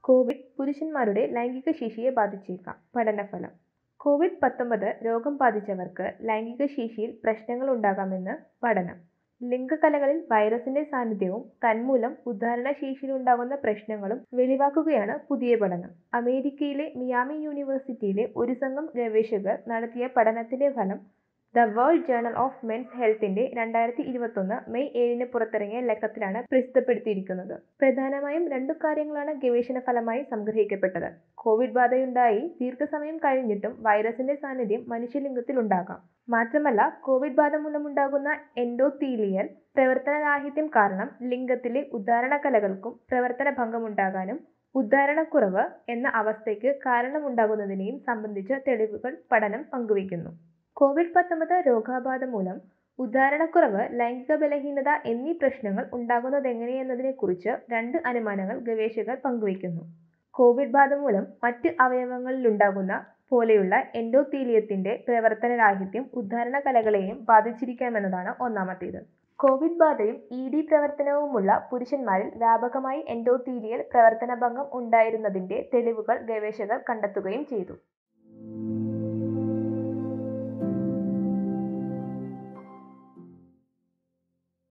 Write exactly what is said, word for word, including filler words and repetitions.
Covid പുരുഷന്മാരുടെ ലൈംഗിക ശേഷിയെ ബാധിച്ചേക്കാം. പഠനഫലം: കോവിഡ് പത്തൊമ്പത് രോഗം ബാധിച്ചവർക്ക് ലൈംഗിക ശേഷിയിൽ പ്രശ്നങ്ങളുണ്ടാകാമെന്ന് പഠനം. ലിംഗകലകളിൽ വൈറസിന്റെ സാന്നിധ്യവും തന്മൂലം ഉദ്ധാരണശേഷിയിലുണ്ടാകുന്ന പ്രശ്നങ്ങളും വെളിവാക്കുകയാണ് പുതിയ പഠനം. അമേരിക്കയിലെ മിയാമി യൂണിവേഴ്സിറ്റിയിലെ ഒരു സംഘം ഗവേഷകർ നടത്തിയ പഠനത്തിന്റെ ഫലം the world journal of men's ഹെൽത്തിന്റെ രണ്ടായിരത്തി ഇരുപത്തൊന്ന് മെയ് ഏഴിന് പുറത്തിറങ്ങിയ ലേഖനത്തിലാണ് പ്രസിദ്ധപ്പെടുത്തിയിരിക്കുന്നത്. പ്രധാനമായും രണ്ടു കാര്യങ്ങളാണ് ഗവേഷണ ഫലമായി സംഗ്രഹിക്കപ്പെട്ടത്. കോവിഡ് ബാധയുണ്ടായി ദീർഘസമയം കഴിഞ്ഞിട്ടും വൈറസിന്റെ സാന്നിധ്യം മനുഷ്യലിംഗത്തിൽ ഉണ്ടാകാം. മാത്രമല്ല, കോവിഡ് ബാധ മൂലമുണ്ടാകുന്ന എൻഡോത്തീലിയൽ പ്രവർത്തനരാഹിത്യം കാരണം ലിംഗത്തിലെ ഉദ്ധാരണകലകൾക്കും പ്രവർത്തന ഭംഗമുണ്ടാകാനും ഉദ്ധാരണക്കുറവ് എന്ന അവസ്ഥയ്ക്ക് കാരണമുണ്ടാകുന്നതിനെയും സംബന്ധിച്ച തെളിവുകൾ പഠനം പങ്കുവയ്ക്കുന്നു. കോവിഡ് പത്തൊമ്പത് രോഗബാധ മൂലം ഉദ്ധാരണക്കുറവ്, ലൈംഗിക ബലഹീനത എന്നീ പ്രശ്നങ്ങൾ ഉണ്ടാകുന്നതെങ്ങനെയെന്നതിനെക്കുറിച്ച് രണ്ട് അനുമാനങ്ങൾ ഗവേഷകർ പങ്കുവയ്ക്കുന്നു. കോവിഡ് ബാധ മൂലം മറ്റ് അവയവങ്ങളിലുണ്ടാകുന്ന പോലെയുള്ള എൻഡോത്തീലിയത്തിന്റെ പ്രവർത്തനരാഹിത്യം ഉദ്ധാരണകലകളെയും ബാധിച്ചിരിക്കാമെന്നതാണ് ഒന്നാമത്തേത്. കോവിഡ് ബാധയും ഇ ഡി പ്രവർത്തനവുമുള്ള പുരുഷന്മാരിൽ വ്യാപകമായി എൻഡോത്തീലിയൽ പ്രവർത്തനഭംഗം ഉണ്ടായിരുന്നതിന്റെ തെളിവുകൾ ഗവേഷകർ കണ്ടെത്തുകയും ചെയ്തു.